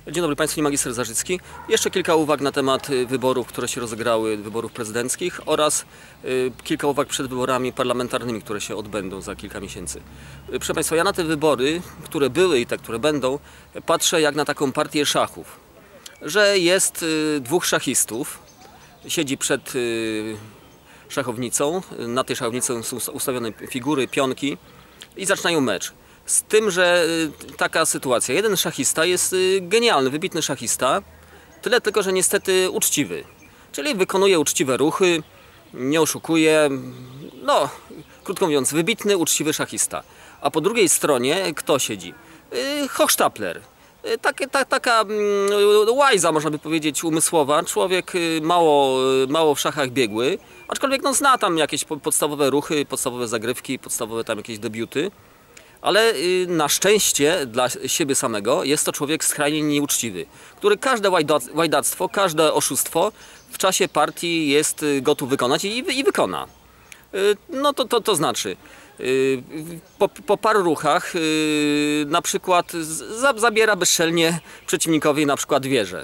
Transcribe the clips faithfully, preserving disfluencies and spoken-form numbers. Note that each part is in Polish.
Dzień dobry Państwu, magister Zarzycki. Jeszcze kilka uwag na temat wyborów, które się rozegrały, wyborów prezydenckich oraz y, kilka uwag przed wyborami parlamentarnymi, które się odbędą za kilka miesięcy. Y, proszę Państwa, ja na te wybory, które były i te, które będą, patrzę jak na taką partię szachów. Że jest y, dwóch szachistów, siedzi przed y, szachownicą, na tej szachownicy są ustawione figury, pionki i zaczynają mecz. Z tym, że taka sytuacja. Jeden szachista jest genialny, wybitny szachista, tyle tylko, że niestety uczciwy. Czyli wykonuje uczciwe ruchy, nie oszukuje, no, krótko mówiąc, wybitny, uczciwy szachista. A po drugiej stronie kto siedzi? Hochstapler. Takie, ta, taka łajza, można by powiedzieć, umysłowa. Człowiek mało, mało w szachach biegły, aczkolwiek no, zna tam jakieś podstawowe ruchy, podstawowe zagrywki, podstawowe tam jakieś debiuty. Ale na szczęście dla siebie samego jest to człowiek skrajnie nieuczciwy, który każde łajdactwo, każde oszustwo w czasie partii jest gotów wykonać i, i wykona. No to, to, to znaczy, po, po paru ruchach na przykład zabiera bezczelnie przeciwnikowi na przykład wieżę.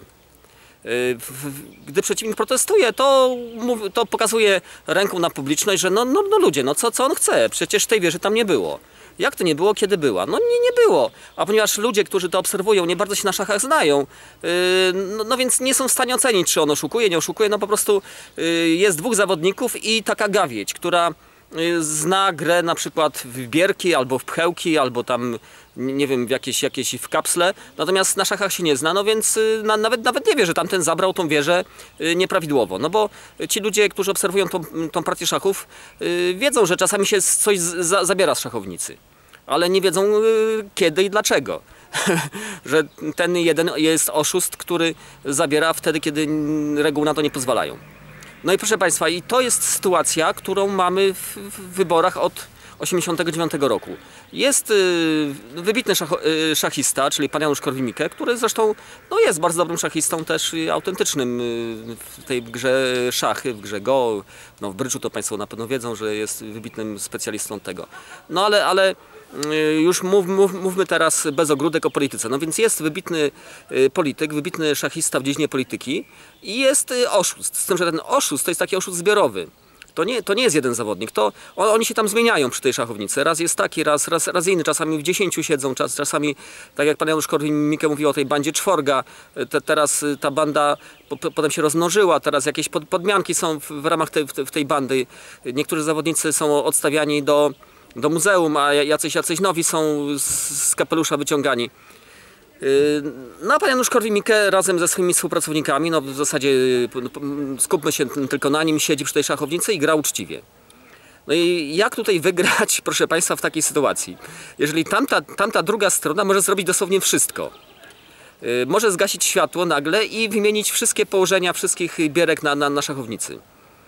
Gdy przeciwnik protestuje, to, to pokazuje ręką na publiczność, że no, no, no ludzie, no co, co on chce? Przecież tej wieży tam nie było. Jak to nie było, kiedy była? No nie, nie było. A ponieważ ludzie, którzy to obserwują, nie bardzo się na szachach znają, yy, no, no więc nie są w stanie ocenić, czy on oszukuje, nie oszukuje. No po prostu yy, jest dwóch zawodników i taka gawieć, która yy, zna grę na przykład w bierki, albo w pchełki, albo tam, nie wiem, w jakieś, jakieś w kapsle. Natomiast na szachach się nie zna, no więc yy, na, nawet, nawet nie wie, że tamten zabrał tą wieżę yy, nieprawidłowo. No bo ci ludzie, którzy obserwują tą, tą partię szachów, yy, wiedzą, że czasami się coś za, zabiera z szachownicy. Ale nie wiedzą yy, kiedy i dlaczego. Że ten jeden jest oszust, który zabiera wtedy, kiedy reguły na to nie pozwalają. No i proszę Państwa, i to jest sytuacja, którą mamy w, w wyborach od tysiąc dziewięćset osiemdziesiątego dziewiątego roku. Jest yy, wybitny szach, yy, szachista, czyli pan Janusz Korwin-Mikke, który zresztą no, jest bardzo dobrym szachistą, też yy, autentycznym yy, w tej grze szachy, w grze go, no, w brydżu to Państwo na pewno wiedzą, że jest wybitnym specjalistą tego. No ale, ale już mów, mów, mówmy teraz bez ogródek o polityce. No więc jest wybitny polityk, wybitny szachista w dziedzinie polityki i jest oszust. Z tym, że ten oszust to jest taki oszust zbiorowy. To nie, to nie jest jeden zawodnik, to on, oni się tam zmieniają przy tej szachownicy. Raz jest taki, raz, raz, raz inny, czasami w dziesięciu siedzą, czas, czasami, tak jak pan Janusz Korwin-Mikke mówił o tej bandzie czworga, te, teraz ta banda po, potem się rozmnożyła, teraz jakieś pod, podmianki są w, w ramach tej, w, w tej bandy. Niektórzy zawodnicy są odstawiani do do muzeum, a jacyś, jacyś nowi są z kapelusza wyciągani. No a pan Janusz Korwin-Mikke razem ze swoimi współpracownikami, no w zasadzie skupmy się tylko na nim, siedzi przy tej szachownicy i gra uczciwie. No i jak tutaj wygrać, proszę Państwa, w takiej sytuacji? Jeżeli tamta, tamta druga strona może zrobić dosłownie wszystko. Może zgasić światło nagle i wymienić wszystkie położenia wszystkich bierek na, na, na szachownicy.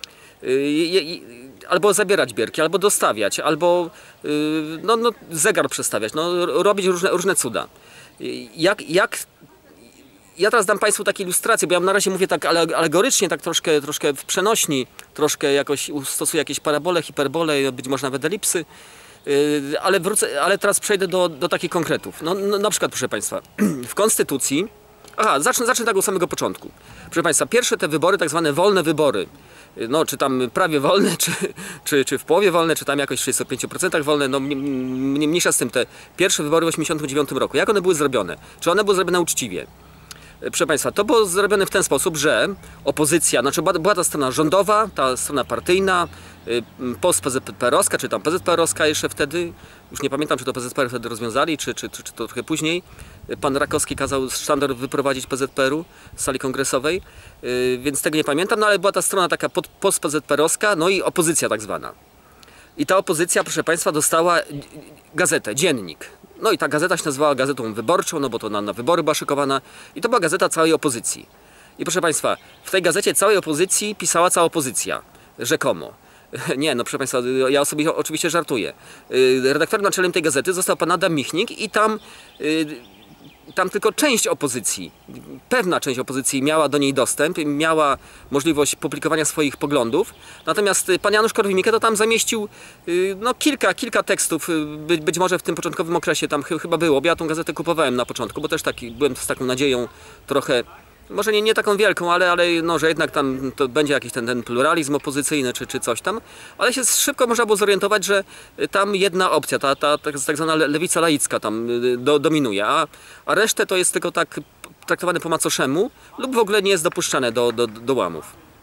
Albo zabierać bierki, albo dostawiać, albo no, no, zegar przestawiać, no, robić różne, różne cuda. Jak, jak, ja teraz dam Państwu takie ilustracje, bo ja na razie mówię tak alegorycznie, tak troszkę, troszkę w przenośni, troszkę jakoś stosuję jakieś parabole, hiperbole, być może nawet elipsy, ale, wrócę, ale teraz przejdę do, do takich konkretów. No, no, na przykład, proszę Państwa, w Konstytucji, aha, zacznę, zacznę tak od samego początku. Proszę Państwa, pierwsze te wybory, tak zwane wolne wybory, no, czy tam prawie wolne, czy, czy, czy w połowie wolne, czy tam jakoś w trzydziestu pięciu procentach wolne, no mniejsza z tym, te pierwsze wybory w tysiąc dziewięćset osiemdziesiątym dziewiątym roku. Jak one były zrobione? Czy one były zrobione uczciwie? Proszę Państwa, to było zrobione w ten sposób, że opozycja, znaczy była ta strona rządowa, ta strona partyjna, post-P Z P R-owska, czy tam P Z P R-owska jeszcze wtedy, już nie pamiętam, czy to P Z P R wtedy rozwiązali, czy, czy, czy, czy to trochę później. Pan Rakowski kazał sztandar wyprowadzić P Z P R-u z sali kongresowej, więc tego nie pamiętam, no ale była ta strona taka post-P Z P R-owska, no i opozycja tak zwana. I ta opozycja, proszę Państwa, dostała gazetę, dziennik. No i ta gazeta się nazywała Gazetą Wyborczą, no bo to na, na wybory była szykowana. I to była gazeta całej opozycji. I proszę Państwa, w tej gazecie całej opozycji pisała cała opozycja, rzekomo. Nie, no proszę Państwa, ja sobie oczywiście żartuję. Redaktorem naczelnym tej gazety został pan Adam Michnik i tam tam tylko część opozycji, pewna część opozycji miała do niej dostęp, miała możliwość publikowania swoich poglądów. Natomiast pan Janusz Korwin-Mikke to tam zamieścił no, kilka, kilka tekstów, by, być może w tym początkowym okresie tam ch chyba było. Ja tą gazetę kupowałem na początku, bo też taki, byłem z taką nadzieją trochę, może nie, nie taką wielką, ale, ale no, że jednak tam to będzie jakiś ten, ten pluralizm opozycyjny czy, czy coś tam. Ale się szybko można było zorientować, że tam jedna opcja, ta, ta, ta tak zwana lewica laicka tam do, dominuje, a, a resztę to jest tylko tak traktowane po macoszemu lub w ogóle nie jest dopuszczane do, do, do łamów.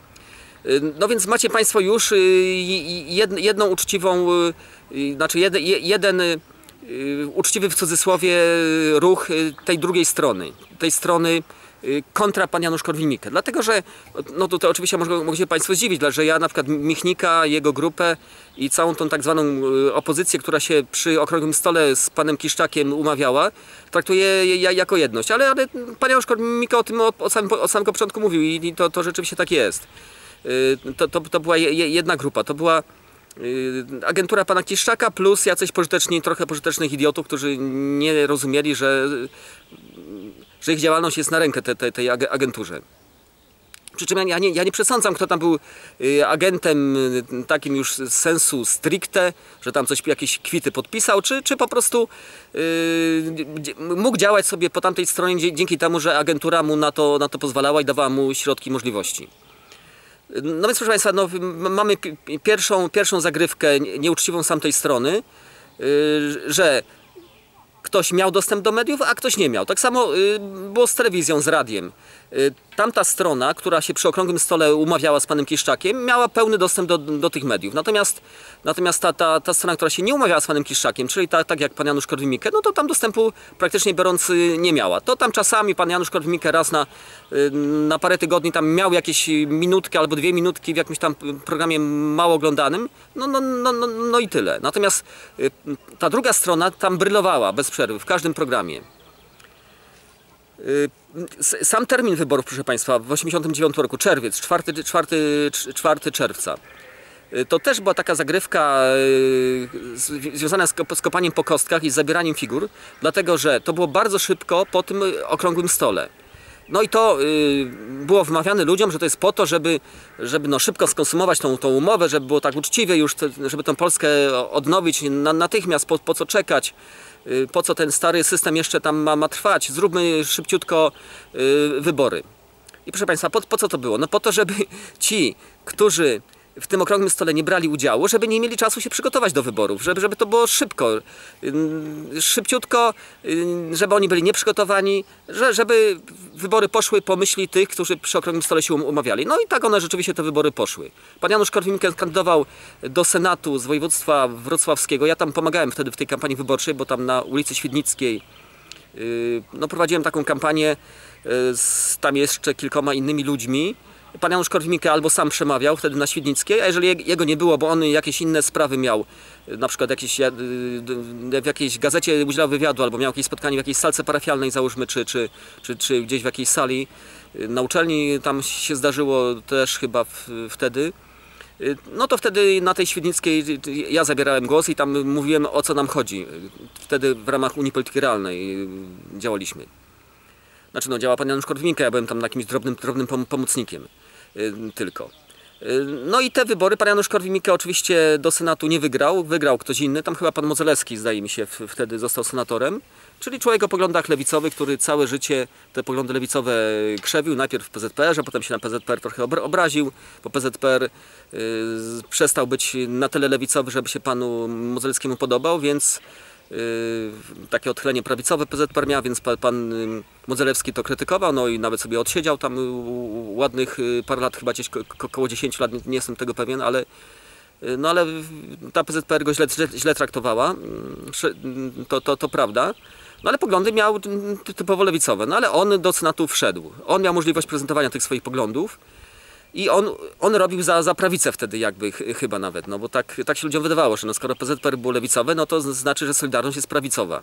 No więc macie Państwo już jedną uczciwą, znaczy jeden, jeden uczciwy w cudzysłowie ruch tej drugiej strony, tej strony kontra pan Janusz Korwin-Mikke. Dlatego, że no to, to oczywiście mogą, mogą się Państwo zdziwić, że ja na przykład Michnika, jego grupę i całą tą tak zwaną opozycję, która się przy okrągłym stole z panem Kiszczakiem umawiała, traktuję ja jako jedność. Ale, ale pan Janusz Korwin-Mikke o tym od, od, samego, od samego początku mówił i to, to rzeczywiście tak jest. To, to, to była jedna grupa, to była agentura pana Kiszczaka plus jacyś pożyteczni, trochę pożytecznych idiotów, którzy nie rozumieli, że że ich działalność jest na rękę te, te, tej agenturze. Przy czym ja nie, ja nie przesądzam, kto tam był agentem takim już z sensu stricte, że tam coś, jakieś kwity podpisał, czy, czy po prostu yy, mógł działać sobie po tamtej stronie dzięki temu, że agentura mu na to, na to pozwalała i dawała mu środki, możliwości. No więc proszę Państwa, no, mamy pierwszą, pierwszą zagrywkę nieuczciwą z tamtej strony, yy, że ktoś miał dostęp do mediów, a ktoś nie miał. Tak samo y, było z telewizją, z radiem. Y, tamta strona, która się przy okrągłym stole umawiała z panem Kiszczakiem, miała pełny dostęp do, do tych mediów. Natomiast, natomiast ta, ta, ta strona, która się nie umawiała z panem Kiszczakiem, czyli ta, tak jak pan Janusz Korwin-Mikke, no to tam dostępu praktycznie biorąc y, nie miała. To tam czasami pan Janusz Korwin-Mikke raz na, y, na parę tygodni tam miał jakieś minutki albo dwie minutki w jakimś tam programie mało oglądanym. No, no, no, no, no i tyle. Natomiast y, ta druga strona tam brylowała bez przerwy w każdym programie. Sam termin wyborów, proszę Państwa, w osiemdziesiątym dziewiątym roku, czerwiec, czwartego czerwca, to też była taka zagrywka związana z kopaniem po kostkach i z zabieraniem figur, dlatego że to było bardzo szybko po tym okrągłym stole. No i to y, było wmawiane ludziom, że to jest po to, żeby, żeby no szybko skonsumować tą, tą umowę, żeby było tak uczciwie już, żeby tę Polskę odnowić na, natychmiast, po, po co czekać, y, po co ten stary system jeszcze tam ma, ma trwać, zróbmy szybciutko y, wybory. I proszę Państwa, po, po co to było? No po to, żeby ci, którzy w tym okrągłym stole nie brali udziału, żeby nie mieli czasu się przygotować do wyborów, żeby, żeby to było szybko, szybciutko, żeby oni byli nieprzygotowani, że, żeby wybory poszły po myśli tych, którzy przy okrągłym stole się umawiali. No i tak one rzeczywiście te wybory poszły. Pan Janusz Korwin-Mikke kandydował do Senatu z województwa wrocławskiego. Ja tam pomagałem wtedy w tej kampanii wyborczej, bo tam na ulicy Świdnickiej no, prowadziłem taką kampanię z tam jeszcze kilkoma innymi ludźmi. Pan Janusz Korwin-Mikke albo sam przemawiał wtedy na Świdnickiej, a jeżeli jego nie było, bo on jakieś inne sprawy miał, na przykład jakieś, w jakiejś gazecie udzielał wywiadu, albo miał jakieś spotkanie w jakiejś salce parafialnej, załóżmy, czy, czy, czy, czy gdzieś w jakiejś sali na uczelni, tam się zdarzyło też chyba w, wtedy, no to wtedy na tej Świdnickiej ja zabierałem głos i tam mówiłem, o co nam chodzi. Wtedy w ramach Unii Polityki Realnej działaliśmy. Znaczy no działa pan Janusz Korwin-Mikke, ja byłem tam jakimś drobnym, drobnym pomocnikiem yy, tylko. Yy, no i te wybory pan Janusz Korwin-Mikke oczywiście do Senatu nie wygrał, wygrał ktoś inny, tam chyba pan Modzelewski zdaje mi się w, wtedy został senatorem, czyli człowiek o poglądach lewicowych, który całe życie te poglądy lewicowe krzewił, najpierw w P Z P R ze, potem się na P Z P R trochę obraził, bo P Z P R yy, przestał być na tyle lewicowy, żeby się panu Modzelewskiemu podobał, więc Yy, takie odchylenie prawicowe P Z P R miał, więc pan, pan Modzelewski to krytykował, no i nawet sobie odsiedział tam ładnych parę lat, chyba gdzieś około dziesięciu lat, nie, nie jestem tego pewien, ale, no ale ta P Z P R go źle, źle, źle traktowała, to, to, to prawda, no ale poglądy miał typowo lewicowe, no ale on do Senatu wszedł, on miał możliwość prezentowania tych swoich poglądów. I on, on robił za, za prawicę wtedy jakby ch chyba nawet, no bo tak, tak się ludziom wydawało, że no skoro P Z P R było lewicowe, no to znaczy, że Solidarność jest prawicowa.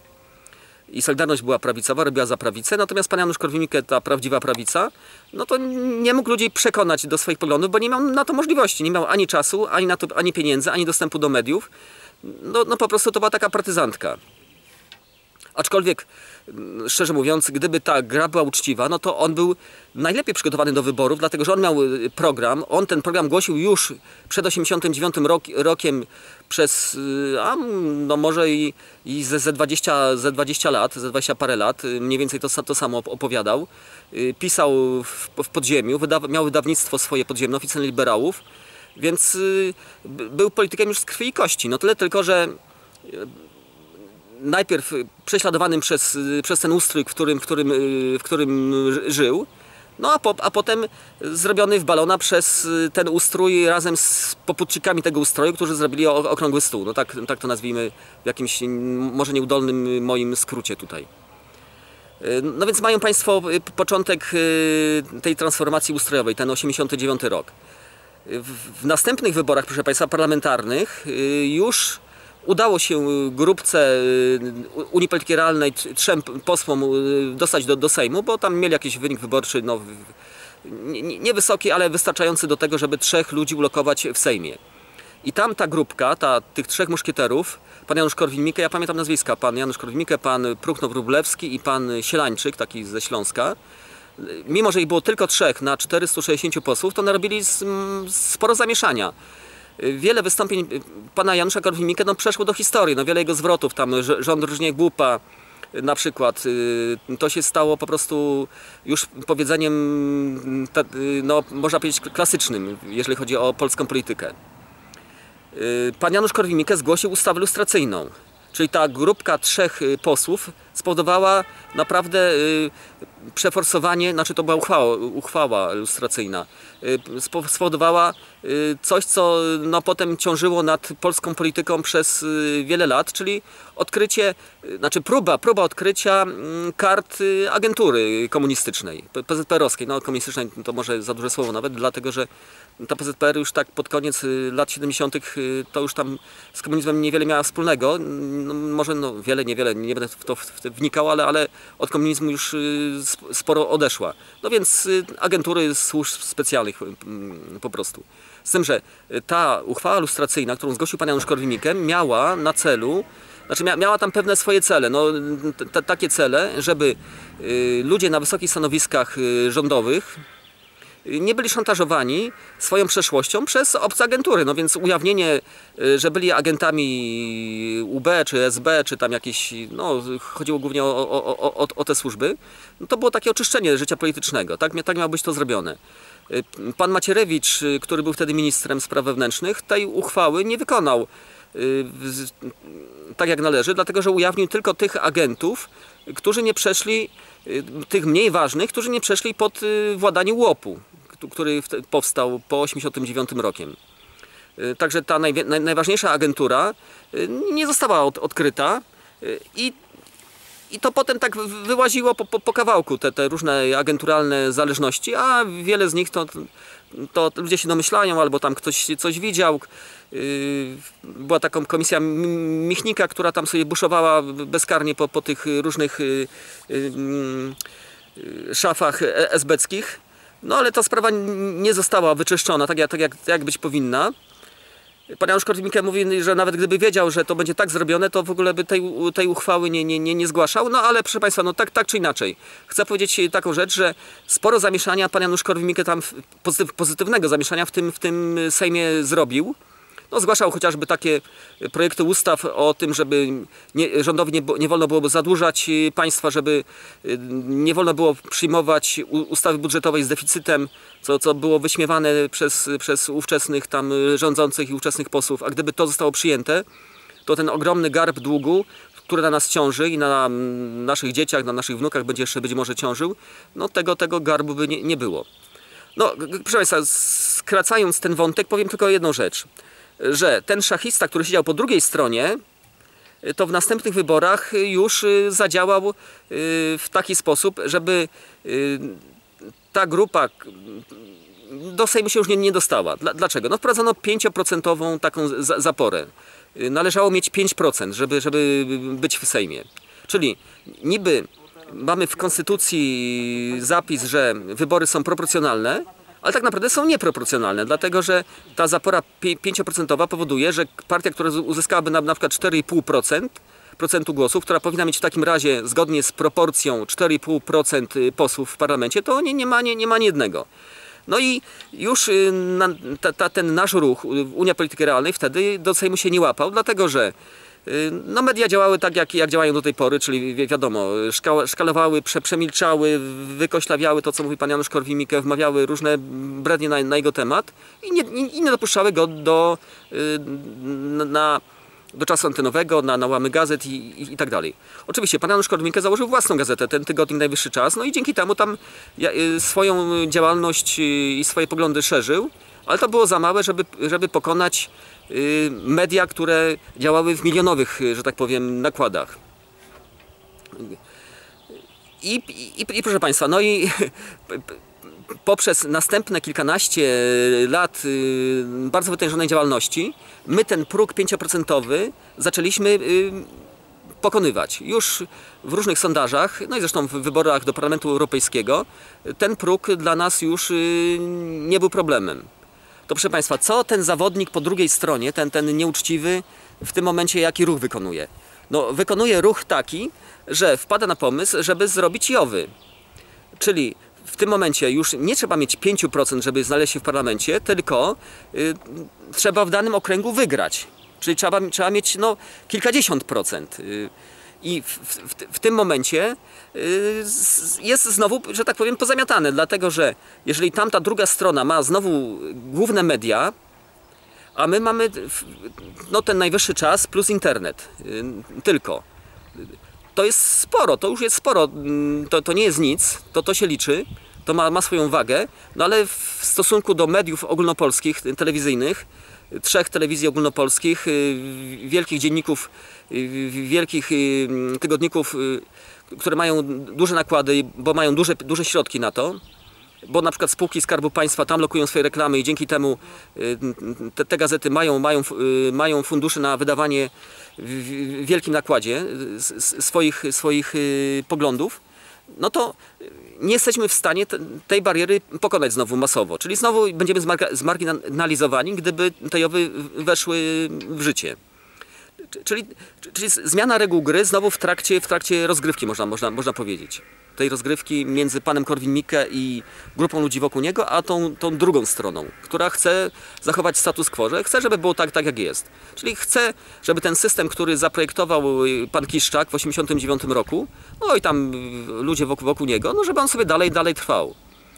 I Solidarność była prawicowa, robiła za prawicę, natomiast pan Janusz Korwin-Mikke, ta prawdziwa prawica, no to nie mógł ludzi przekonać do swoich poglądów, bo nie miał na to możliwości, nie miał ani czasu, ani, na to, ani pieniędzy, ani dostępu do mediów. No, no po prostu to była taka partyzantka. Aczkolwiek, szczerze mówiąc, gdyby ta gra była uczciwa, no to on był najlepiej przygotowany do wyborów, dlatego że on miał program, on ten program głosił już przed osiemdziesiątym dziewiątym rok, rokiem przez, a no może i, i ze, ze, dwadzieścia, ze dwadzieścia lat, ze dwadzieścia parę lat, mniej więcej to, to samo opowiadał. Pisał w, w podziemiu, wyda, miał wydawnictwo swoje podziemne, Oficjalnych Liberałów, więc był politykiem już z krwi i kości. No tyle tylko, że najpierw prześladowanym przez, przez ten ustrój, w którym, w którym, w którym żył, no a, po, a potem zrobiony w balona przez ten ustrój razem z poputczykami tego ustroju, którzy zrobili okrągły stół. No tak, tak to nazwijmy w jakimś może nieudolnym moim skrócie tutaj. No więc mają Państwo początek tej transformacji ustrojowej, ten osiemdziesiąty dziewiąty rok. W następnych wyborach, proszę Państwa, parlamentarnych już udało się grupce Unii Polityki Realnej, trzem posłom dostać do, do Sejmu, bo tam mieli jakiś wynik wyborczy no, niewysoki, nie ale wystarczający do tego, żeby trzech ludzi ulokować w Sejmie. I tam ta grupka, ta, tych trzech muszkieterów, pan Janusz Korwin-Mikke, ja pamiętam nazwiska, pan Janusz Korwin-Mikke, pan Pruchno-Wróblewski i pan Sielańczyk, taki ze Śląska, mimo że ich było tylko trzech na czterystu sześćdziesięciu posłów, to narobili sporo zamieszania. Wiele wystąpień pana Janusza Korwin-Mikke no, przeszło do historii, no, wiele jego zwrotów, tam rząd różnie głupa na przykład, to się stało po prostu już powiedzeniem, no, można powiedzieć klasycznym, jeżeli chodzi o polską politykę. Pan Janusz Korwin-Mikke zgłosił ustawę lustracyjną, czyli ta grupka trzech posłów spowodowała naprawdę przeforsowanie, znaczy to była uchwała, uchwała lustracyjna, spowodowała coś, co no, potem ciążyło nad polską polityką przez wiele lat, czyli odkrycie, znaczy próba, próba odkrycia kart agentury komunistycznej, P Z P R-owskiej, no komunistycznej to może za duże słowo nawet, dlatego że ta P Z P R już tak pod koniec lat siedemdziesiątych to już tam z komunizmem niewiele miała wspólnego, no, może no, wiele, niewiele, nie będę w to wnikał, ale, ale od komunizmu już sporo odeszła. No więc agentury służb specjalnych po prostu. Z tym, że ta uchwała lustracyjna, którą zgłosił pan Janusz Korwin-Mikke, miała na celu, znaczy miała tam pewne swoje cele, no, takie cele, żeby ludzie na wysokich stanowiskach rządowych nie byli szantażowani swoją przeszłością przez obce agentury. No więc ujawnienie, że byli agentami U B czy S B, czy tam jakieś, no chodziło głównie o, o, o, o te służby, no to było takie oczyszczenie życia politycznego. Tak, tak miało być to zrobione. Pan Macierewicz, który był wtedy ministrem spraw wewnętrznych, tej uchwały nie wykonał tak jak należy, dlatego że ujawnił tylko tych agentów, którzy nie przeszli, tych mniej ważnych, którzy nie przeszli pod władanie łopu, który powstał po osiemdziesiątym dziewiątym rokiem. Także ta naj, naj, najważniejsza agentura nie została od, odkryta i, i to potem tak wyłaziło po, po, po kawałku, te, te różne agenturalne zależności, a wiele z nich to, to ludzie się domyślają, albo tam ktoś coś widział. Była taką komisja Michnika, która tam sobie buszowała bezkarnie po, po tych różnych szafach esbeckich. No ale ta sprawa nie została wyczyszczona tak jak, tak jak, tak jak być powinna. Pan Janusz Korwin-Mikke mówi, że nawet gdyby wiedział, że to będzie tak zrobione, to w ogóle by tej, tej uchwały nie, nie, nie, nie zgłaszał. No ale proszę Państwa, no tak, tak czy inaczej. Chcę powiedzieć taką rzecz, że sporo zamieszania pan Janusz Korwin-Mikke tam, pozytywnego zamieszania w tym, w tym Sejmie zrobił. No, zgłaszał chociażby takie projekty ustaw o tym, żeby nie, rządowi nie, nie wolno było zadłużać państwa, żeby nie wolno było przyjmować ustawy budżetowej z deficytem, co, co było wyśmiewane przez, przez ówczesnych tam rządzących i ówczesnych posłów. A gdyby to zostało przyjęte, to ten ogromny garb długu, który na nas ciąży i na naszych dzieciach, na naszych wnukach będzie jeszcze być może ciążył, no tego, tego garbu by nie, nie było. No, proszę Państwa, skracając ten wątek, powiem tylko jedną rzecz. Że ten szachista, który siedział po drugiej stronie, to w następnych wyborach już zadziałał w taki sposób, żeby ta grupa do Sejmu się już nie, nie dostała. Dlaczego? No wprowadzono pięcioprocentową taką zaporę. Należało mieć pięć procent, żeby, żeby być w Sejmie. Czyli niby mamy w Konstytucji zapis, że wybory są proporcjonalne, ale tak naprawdę są nieproporcjonalne, dlatego że ta zapora pięcioprocentowa powoduje, że partia, która uzyskałaby na, na przykład cztery i pół procent, procentu głosów, która powinna mieć w takim razie zgodnie z proporcją cztery i pół procent posłów w parlamencie, to nie, nie, ma, nie, nie ma ani jednego. No i już na, ta, ta, ten nasz ruch, Unia Polityki Realnej, wtedy do Sejmu się nie łapał, dlatego że no, media działały tak, jak, jak działają do tej pory, czyli wi wiadomo, szka szkalowały, prze przemilczały, wykoślawiały to, co mówi pan Janusz Korwin-Mikke, wmawiały różne brednie na, na jego temat i nie, i, i nie dopuszczały go do, na, do czasu antenowego, na, na łamy gazet i, i, i tak dalej. Oczywiście pan Janusz Korwin-Mikke założył własną gazetę, ten tygodnik Najwyższy Czas, no i dzięki temu tam swoją działalność i swoje poglądy szerzył, ale to było za małe, żeby, żeby pokonać media, które działały w milionowych, że tak powiem, nakładach. I, i, i proszę Państwa, no i poprzez następne kilkanaście lat bardzo wytężonej działalności, my ten próg pięcioprocentowy zaczęliśmy pokonywać. Już w różnych sondażach, no i zresztą w wyborach do Parlamentu Europejskiego, ten próg dla nas już nie był problemem. To proszę Państwa, co ten zawodnik po drugiej stronie, ten, ten nieuczciwy, w tym momencie jaki ruch wykonuje? No, wykonuje ruch taki, że wpada na pomysł, żeby zrobić jowy. Czyli w tym momencie już nie trzeba mieć pięć procent, żeby znaleźć się w parlamencie, tylko y, trzeba w danym okręgu wygrać. Czyli trzeba, trzeba mieć no, kilkadziesiąt procent. Y, I w, w, w tym momencie jest znowu, że tak powiem, pozamiatane, dlatego że jeżeli tamta druga strona ma znowu główne media, a my mamy no, ten Najwyższy Czas plus internet tylko. To jest sporo, to już jest sporo, to, to nie jest nic, to, to się liczy, to ma, ma swoją wagę, no ale w stosunku do mediów ogólnopolskich, telewizyjnych, trzech telewizji ogólnopolskich, wielkich dzienników, wielkich tygodników, które mają duże nakłady, bo mają duże, duże środki na to, bo na przykład spółki Skarbu Państwa tam lokują swoje reklamy i dzięki temu te, te gazety mają, mają, mają fundusze na wydawanie w wielkim nakładzie swoich, swoich poglądów, no to nie jesteśmy w stanie te, tej bariery pokonać znowu masowo. Czyli znowu będziemy zmarginalizowani, gdyby te jowy weszły w życie. Czyli, czyli zmiana reguł gry znowu w trakcie, w trakcie rozgrywki, można, można, można powiedzieć. Tej rozgrywki między panem Korwin-Mikke i grupą ludzi wokół niego, a tą, tą drugą stroną, która chce zachować status quo, że chce, żeby było tak, tak jak jest. Czyli chce, żeby ten system, który zaprojektował pan Kiszczak w osiemdziesiątym dziewiątym roku, no i tam ludzie wokół, wokół niego, no żeby on sobie dalej, dalej trwał.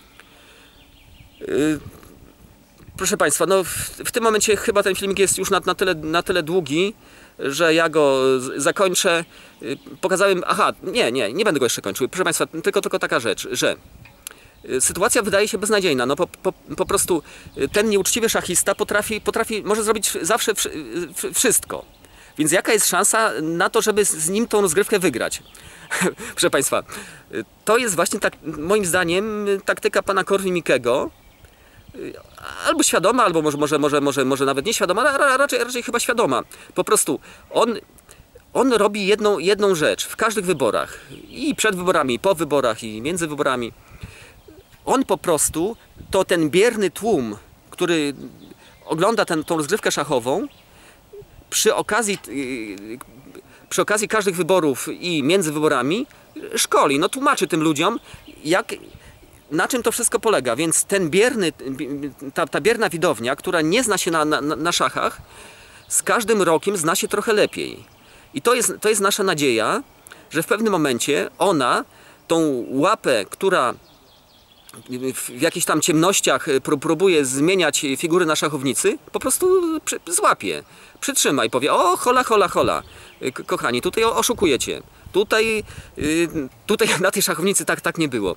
Yy, proszę Państwa, no w, w tym momencie chyba ten filmik jest już na, na, tyle, na tyle długi, że ja go zakończę. Pokazałem, aha, nie, nie, nie będę go jeszcze kończył. Proszę Państwa, tylko, tylko taka rzecz, że sytuacja wydaje się beznadziejna. No po, po, po prostu ten nieuczciwy szachista potrafi, potrafi, może zrobić zawsze wszystko. Więc jaka jest szansa na to, żeby z nim tą rozgrywkę wygrać? Proszę Państwa, to jest właśnie tak, moim zdaniem taktyka pana Korwin-Mikkego, albo świadoma, albo może, może, może, może, może nawet nieświadoma, ale raczej, raczej chyba świadoma. Po prostu on, on robi jedną, jedną rzecz w każdych wyborach, i przed wyborami, i po wyborach, i między wyborami. On po prostu, to ten bierny tłum, który ogląda ten, tą rozgrywkę szachową, przy okazji, przy okazji każdych wyborów i między wyborami szkoli, no tłumaczy tym ludziom, jak... na czym to wszystko polega, więc ten bierny, ta, ta bierna widownia, która nie zna się na, na, na szachach, z każdym rokiem zna się trochę lepiej. I to jest, to jest nasza nadzieja, że w pewnym momencie ona tą łapę, która w jakichś tam ciemnościach próbuje zmieniać figury na szachownicy, po prostu złapie, przytrzyma i powie: o, hola, hola, hola, kochani, tutaj oszukujecie, tutaj, tutaj na tej szachownicy tak, tak nie było.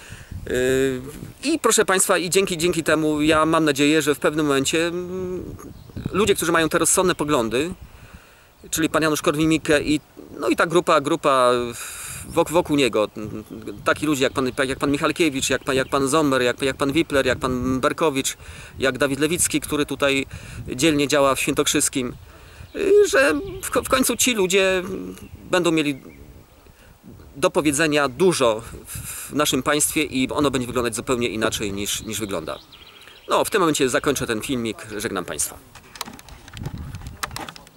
I proszę Państwa, i dzięki, dzięki temu ja mam nadzieję, że w pewnym momencie ludzie, którzy mają te rozsądne poglądy, czyli pan Janusz Korwin-Mikke i, no i ta grupa, grupa wokół, wokół niego, taki ludzie jak pan, jak pan Michalkiewicz, jak pan, jak pan Sommer, jak, jak pan Wipler, jak pan Berkowicz, jak Dawid Lewicki, który tutaj dzielnie działa w Świętokrzyskim, że w, w końcu ci ludzie będą mieli do powiedzenia dużo w naszym państwie i ono będzie wyglądać zupełnie inaczej niż, niż wygląda. No, w tym momencie zakończę ten filmik. Żegnam Państwa.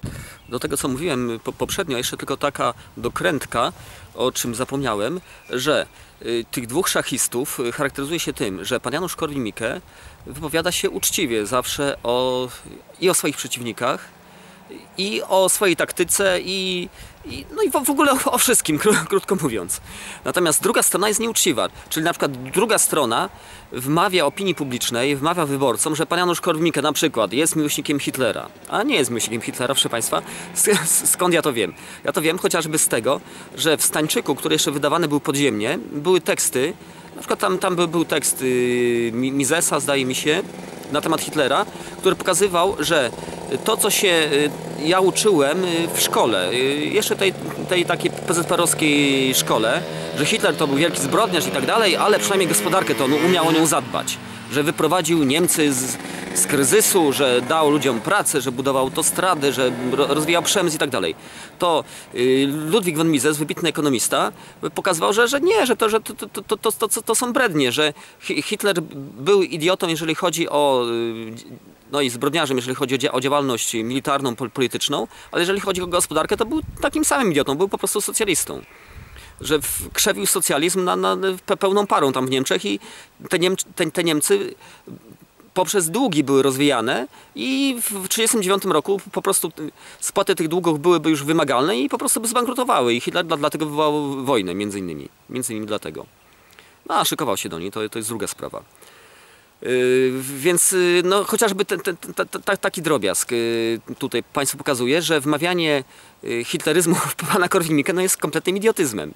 Do tego, co mówiłem poprzednio, jeszcze tylko taka dokrętka, o czym zapomniałem, że tych dwóch szachistów charakteryzuje się tym, że pan Janusz Korwin-Mikke wypowiada się uczciwie zawsze o, i o swoich przeciwnikach, i o swojej taktyce, i, i, no i w ogóle o, o wszystkim, krótko mówiąc. Natomiast druga strona jest nieuczciwa, czyli na przykład druga strona wmawia opinii publicznej, wmawia wyborcom, że pan Janusz Korwin-Mikke na przykład jest miłośnikiem Hitlera, a nie jest miłośnikiem Hitlera, proszę państwa. Skąd ja to wiem? Ja to wiem chociażby z tego, że w Stańczyku, który jeszcze wydawany był podziemnie, były teksty, na przykład tam, tam był tekst y, Misesa, zdaje mi się, na temat Hitlera, który pokazywał, że to, co się y, ja uczyłem y, w szkole, y, jeszcze tej, tej takiej pe zet pe erowskiej szkole, że Hitler to był wielki zbrodniarz i tak dalej, ale przynajmniej gospodarkę to on umiał o nią zadbać, że wyprowadził Niemcy z, z kryzysu, że dał ludziom pracę, że budował autostrady, że rozwijał przemysł i tak dalej. To y, Ludwik von Mises, wybitny ekonomista, pokazywał, że, że nie, że, to, że to, to, to, to, to, to są brednie, że Hitler był idiotą, jeżeli chodzi o, no i zbrodniarzem, jeżeli chodzi o działalność militarną, polityczną, ale jeżeli chodzi o gospodarkę, to był takim samym idiotą, był po prostu socjalistą. Że krzewił socjalizm na, na, pełną parą tam w Niemczech i te, Niemcy, te, te Niemcy poprzez długi były rozwijane i w tysiąc dziewięćset trzydziestym dziewiątym roku po prostu spłaty tych długów byłyby już wymagalne i po prostu by zbankrutowały i Hitler dlatego wywołał wojnę między innymi, między innymi dlatego. No a szykował się do niej, to, to jest druga sprawa. Yy, więc yy, no, chociażby ten, ten, ten, ten, taki drobiazg yy, tutaj Państwu pokazuje, że wmawianie yy, hitleryzmu pana Korwin-Mikke no, jest kompletnym idiotyzmem.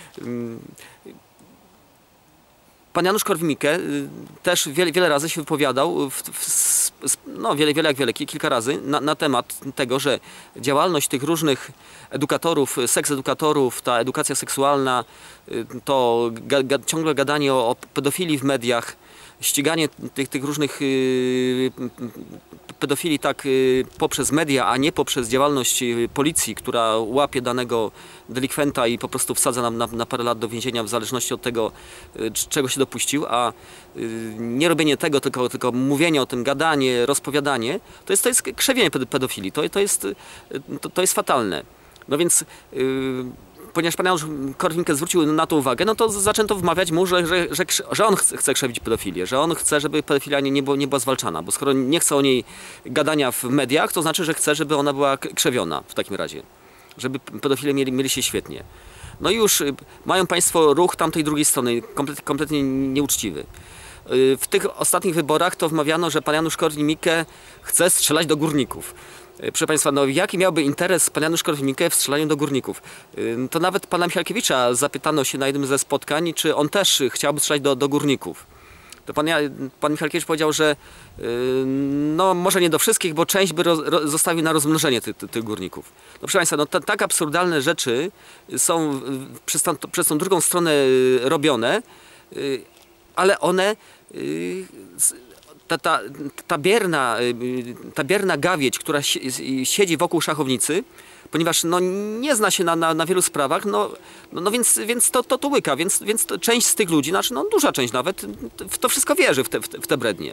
Yy, Pan Janusz Korwin-Mikke yy, też wiele, wiele razy się wypowiadał, w, w, no wiele, wiele jak wiele, kilka razy, na, na temat tego, że działalność tych różnych edukatorów, seksedukatorów, ta edukacja seksualna, yy, to ga, ga, ciągle gadanie o, o pedofilii w mediach, ściganie tych, tych różnych yy, pedofili tak yy, poprzez media, a nie poprzez działalność yy, policji, która łapie danego delikwenta i po prostu wsadza na, na, na parę lat do więzienia w zależności od tego, yy, czego się dopuścił, a yy, nie robienie tego, tylko, tylko mówienie o tym, gadanie, rozpowiadanie, to jest, to jest krzewienie pedofilii, to, to, jest, yy, to, to jest fatalne. No więc yy, ponieważ pan Janusz Korwin-Mikke zwrócił na to uwagę, no to zaczęto wmawiać mu, że, że, że, że on chce, chce krzewić pedofilię, że on chce, żeby pedofilia nie, nie, było, nie była zwalczana, bo skoro nie chce o niej gadania w mediach, to znaczy, że chce, żeby ona była krzewiona w takim razie, żeby pedofile mieli, mieli się świetnie. No i już mają państwo ruch tamtej drugiej strony, kompletnie, kompletnie nieuczciwy. W tych ostatnich wyborach to wmawiano, że pan Janusz Korwin-Mikke chce strzelać do górników. Proszę Państwa, no jaki miałby interes pan Janusz Korwin-Mikke w strzelaniu do górników? To nawet pana Michalkiewicza zapytano się na jednym ze spotkań, czy on też chciałby strzelać do, do górników. To pan, pan Michalkiewicz powiedział, że no może nie do wszystkich, bo część by roz, roz, zostawił na rozmnożenie tych, tych górników. No proszę Państwa, no ta, tak absurdalne rzeczy są przez, tam, przez tą drugą stronę robione, ale one... Ta, ta, ta, bierna, ta bierna gawieć, która siedzi wokół szachownicy, ponieważ no, nie zna się na, na, na wielu sprawach, no, no, no więc, więc to, to, to łyka, więc, więc to część z tych ludzi, znaczy no, duża część nawet, w to wszystko wierzy, w te, w te brednie.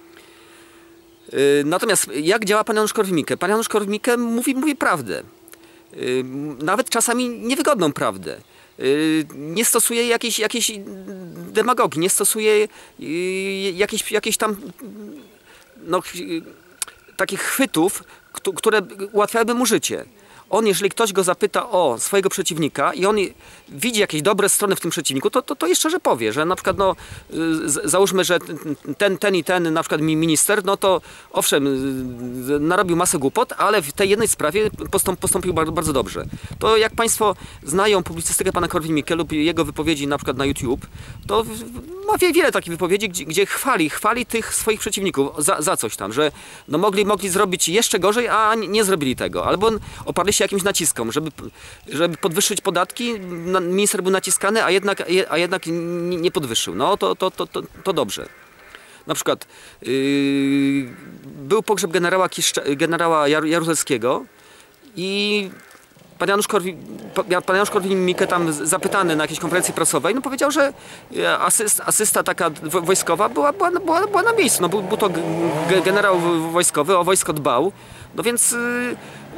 Natomiast jak działa pan Janusz Korwin-Mikke? Pan Janusz Korwin-Mikke mówi, mówi prawdę, nawet czasami niewygodną prawdę. Nie stosuje jakiejś, jakiejś demagogii, nie stosuje jakiejś, jakiejś tam no, takich chwytów, które ułatwiałyby mu życie. On, jeżeli ktoś go zapyta o swojego przeciwnika i on widzi jakieś dobre strony w tym przeciwniku, to, to, to jeszcze że powie, że na przykład no, załóżmy, że ten, ten i ten na przykład minister, no to owszem, narobił masę głupot, ale w tej jednej sprawie postąp, postąpił bardzo, bardzo dobrze. To jak Państwo znają publicystykę pana Korwin-Mikke lub jego wypowiedzi na przykład na YouTube, to ma wiele takich wypowiedzi, gdzie, gdzie chwali, chwali tych swoich przeciwników za, za coś tam, że no mogli, mogli zrobić jeszcze gorzej, a nie, nie zrobili tego. Albo oparli się jakimś naciskom, żeby, żeby podwyższyć podatki, minister był naciskany, a jednak, a jednak nie podwyższył. No to, to, to, to, to dobrze. Na przykład yy, był pogrzeb generała, Kiszcza, generała Jaruzelskiego i pan Janusz Korwin, pan Janusz Korwin-Mikke tam zapytany na jakiejś konferencji prasowej, no powiedział, że asyst, asysta taka wojskowa była, była, była, była na miejscu. No był, był to generał wojskowy, o wojsko dbał. No więc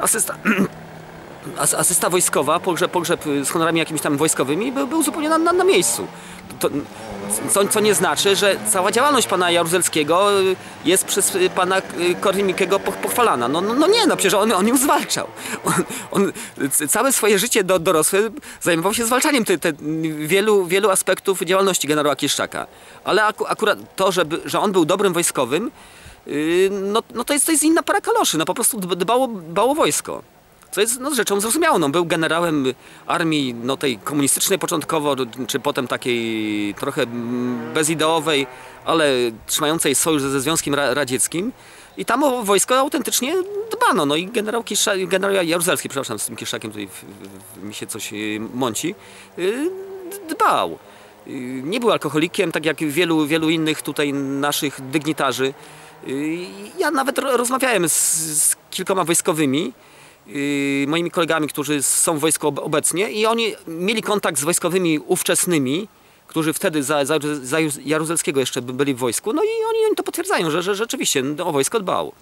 asysta, as, asysta wojskowa, pogrzeb, pogrzeb z honorami jakimiś tam wojskowymi był, był zupełnie na, na, na miejscu. To, co, co nie znaczy, że cała działalność pana Jaruzelskiego jest przez pana Korwin-Mikkego pochwalana. No, no, no nie, no przecież on, on ją zwalczał. On, on całe swoje życie do, dorosłe zajmował się zwalczaniem te, te wielu, wielu aspektów działalności generała Kieszczaka. Ale aku, akurat to, żeby, że on był dobrym wojskowym, no, no to, jest, to jest inna para kaloszy. No po prostu dbało, dbało wojsko. Co jest no, rzeczą zrozumiałą. No, był generałem armii no, tej komunistycznej początkowo, czy potem takiej trochę bezideowej, ale trzymającej sojusz ze Związkiem Radzieckim. I tam o wojsko autentycznie dbano. No i generał, Kieszczak, generał Jaruzelski, przepraszam, z tym Kieszczakiem tutaj w, w, mi się coś mąci, dbał. Nie był alkoholikiem, tak jak wielu, wielu innych tutaj naszych dygnitarzy. Ja nawet rozmawiałem z, z kilkoma wojskowymi, Yy, moimi kolegami, którzy są w wojsku obecnie i oni mieli kontakt z wojskowymi ówczesnymi, którzy wtedy za, za, za Jaruzelskiego jeszcze byli w wojsku, no i oni, oni to potwierdzają, że, że rzeczywiście o wojsko dbał.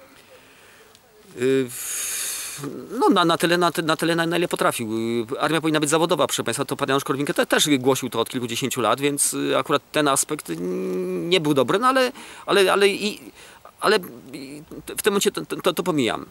Yy, no na, na, tyle, na, na tyle, na ile potrafił. Armia powinna być zawodowa, proszę Państwa, to pan Janusz Korwin-Mikke te, też głosił to od kilkudziesięciu lat, więc akurat ten aspekt nie był dobry, no ale, ale, ale, i, ale w tym momencie to, to, to pomijam.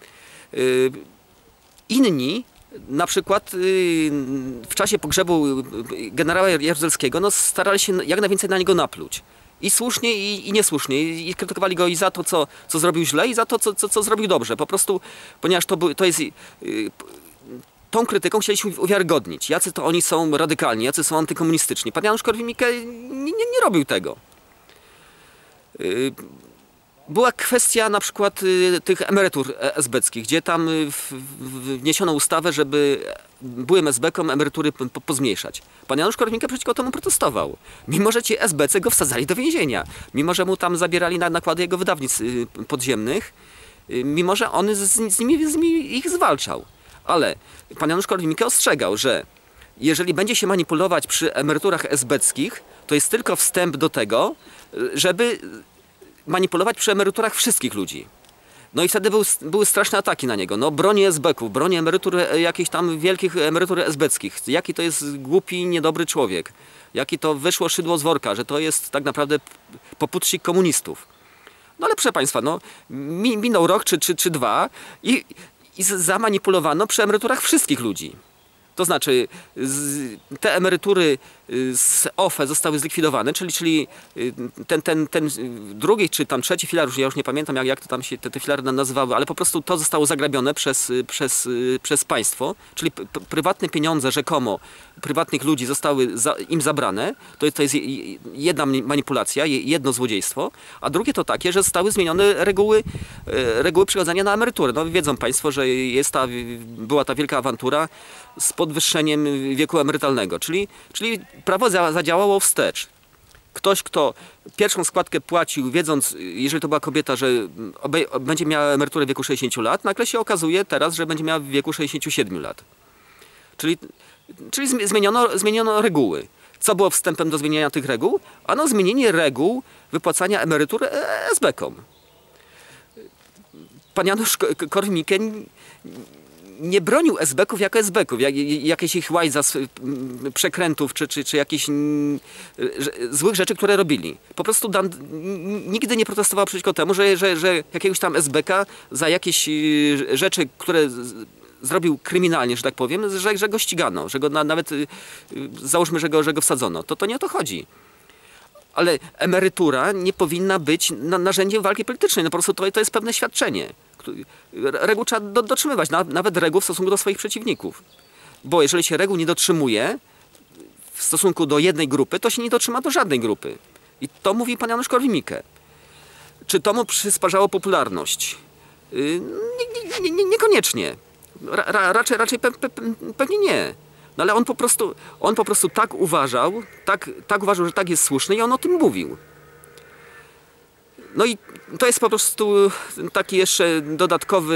Inni, na przykład w czasie pogrzebu generała Jaruzelskiego, no starali się jak najwięcej na niego napluć. I słusznie, i, i niesłusznie. I krytykowali go i za to, co, co zrobił źle, i za to, co, co, co zrobił dobrze. Po prostu, ponieważ to, to jest... Tą krytyką chcieliśmy uwiarygodnić, jacy to oni są radykalni, jacy są antykomunistyczni. Pan Janusz Korwin-Mikke nie, nie, nie robił tego. Była kwestia na przykład y, tych emerytur esbeckich, gdzie tam y, w, w, wniesiono ustawę, żeby byłym esbekom emerytury po, pozmniejszać. Pan Janusz Korwin-Mikke przeciwko temu protestował. Mimo że ci esbecy go wsadzali do więzienia, mimo że mu tam zabierali na nakłady jego wydawnic y, podziemnych, y, mimo że on z, z, nimi, z nimi ich zwalczał. Ale pan Janusz Korwin-Mikke ostrzegał, że jeżeli będzie się manipulować przy emeryturach esbeckich, to jest tylko wstęp do tego, żeby manipulować przy emeryturach wszystkich ludzi. No i wtedy był, były straszne ataki na niego. No broni esbeków, broni emerytur, jakichś tam wielkich emerytur esbeckich. Jaki to jest głupi, niedobry człowiek. Jaki to wyszło szydło z worka, że to jest tak naprawdę poputnik komunistów. No ale proszę Państwa, no minął rok czy, czy, czy dwa i, i zamanipulowano przy emeryturach wszystkich ludzi. To znaczy te emerytury z O F E zostały zlikwidowane, czyli, czyli ten, ten, ten drugi czy tam trzeci filar, już ja już nie pamiętam jak, jak to tam się te, te filary nazywały, ale po prostu to zostało zagrabione przez, przez, przez państwo, czyli prywatne pieniądze rzekomo prywatnych ludzi zostały za, im zabrane. To, to jest jedna manipulacja, jedno złodziejstwo, a drugie to takie, że zostały zmienione reguły, reguły przychodzenia na emeryturę. No wiedzą Państwo, że jest ta, była ta wielka awantura z podwyższeniem wieku emerytalnego, czyli, czyli prawo zadziałało wstecz. Ktoś, kto pierwszą składkę płacił, wiedząc, jeżeli to była kobieta, że będzie miała emeryturę w wieku sześćdziesięciu lat, nagle się okazuje teraz, że będzie miała w wieku sześćdziesięciu siedmiu lat. Czyli, czyli zmieniono, zmieniono reguły. Co było wstępem do zmieniania tych reguł? Ano zmienienie reguł wypłacania emerytur esbekom. Pan Janusz Korwin-Mikke nie bronił esbeków jako esbeków, jak, jakichś ich łajza, przekrętów, czy, czy, czy jakichś złych rzeczy, które robili. Po prostu Dan, nigdy nie protestował przeciwko temu, że, że, że jakiegoś tam esbeka za jakieś rzeczy, które zrobił kryminalnie, że tak powiem, że, że go ścigano, że go na, nawet załóżmy, że go, że go wsadzono. To, to nie o to chodzi. Ale emerytura nie powinna być narzędziem walki politycznej. No po prostu to, to jest pewne świadczenie. Reguł trzeba do, dotrzymywać, nawet reguł w stosunku do swoich przeciwników. Bo jeżeli się reguł nie dotrzymuje w stosunku do jednej grupy, to się nie dotrzyma do żadnej grupy. I to mówi pan Janusz Korwin-Mikke. Czy to mu przysparzało popularność? Yy, nie, nie, nie, niekoniecznie. Ra, ra, raczej raczej pe, pe, pewnie nie. No ale on po prostu, on po prostu tak uważał, tak, tak uważał, że tak jest słuszny i on o tym mówił. No i to jest po prostu taki jeszcze dodatkowy,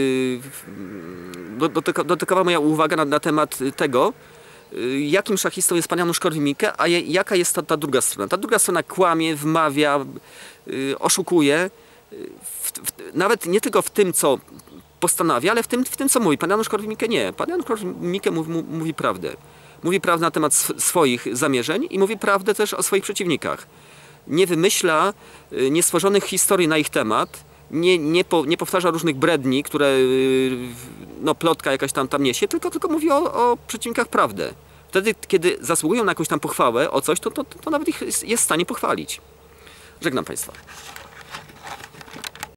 dodatkowa moja uwaga na, na temat tego, jakim szachistą jest pan Janusz Korwin-Mikke, a je, jaka jest ta, ta druga strona. Ta druga strona kłamie, wmawia, oszukuje, w, w, nawet nie tylko w tym, co postanawia, ale w tym, w tym co mówi. Pan Janusz Korwin-Mikke nie. Pan Janusz Korwin-Mikke mówi, mówi prawdę. Mówi prawdę na temat swoich zamierzeń i mówi prawdę też o swoich przeciwnikach. Nie wymyśla niestworzonych historii na ich temat, nie, nie, po, nie powtarza różnych bredni, które no, plotka jakaś tam, tam niesie, tylko, tylko mówi o, o przeciwnikach prawdę. Wtedy, kiedy zasługują na jakąś tam pochwałę o coś, to, to, to nawet ich jest w stanie pochwalić. Żegnam Państwa.